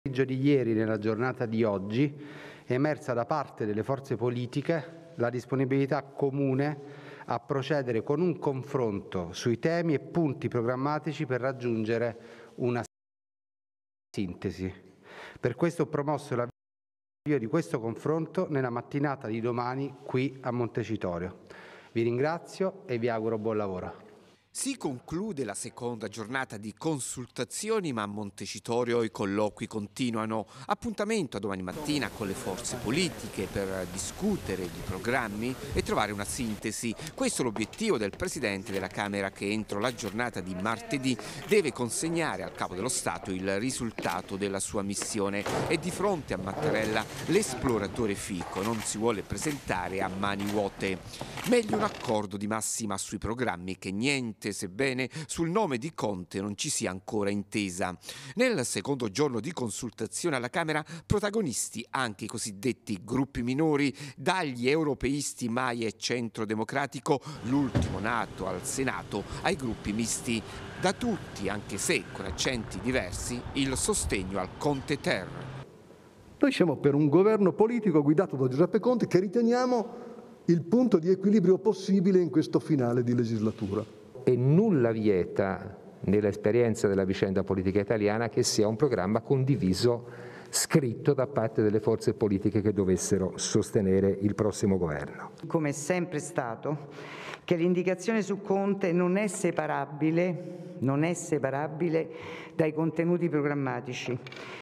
Di ieri, nella giornata di oggi, è emersa da parte delle forze politiche la disponibilità comune a procedere con un confronto sui temi e punti programmatici per raggiungere una sintesi. Per questo ho promosso l'avvio di questo confronto nella mattinata di domani qui a Montecitorio. Vi ringrazio e vi auguro buon lavoro. Si conclude la seconda giornata di consultazioni, ma a Montecitorio i colloqui continuano. Appuntamento a domani mattina con le forze politiche per discutere di programmi e trovare una sintesi. Questo è l'obiettivo del Presidente della Camera, che entro la giornata di martedì deve consegnare al Capo dello Stato il risultato della sua missione. E di fronte a Mattarella l'esploratore Fico non si vuole presentare a mani vuote. Meglio un accordo di massima sui programmi che niente, sebbene sul nome di Conte non ci sia ancora intesa. Nel secondo giorno di consultazione alla Camera, protagonisti anche i cosiddetti gruppi minori, dagli europeisti Mai e Centro Democratico, l'ultimo nato al Senato, ai gruppi misti. Da tutti, anche se con accenti diversi, il sostegno al Conte-Ter. Noi siamo per un governo politico guidato da Giuseppe Conte, che riteniamo il punto di equilibrio possibile in questo finale di legislatura. E nulla vieta, nell'esperienza della vicenda politica italiana, che sia un programma condiviso, scritto da parte delle forze politiche che dovessero sostenere il prossimo governo. Come è sempre stato, che l'indicazione su Conte non è separabile dai contenuti programmatici,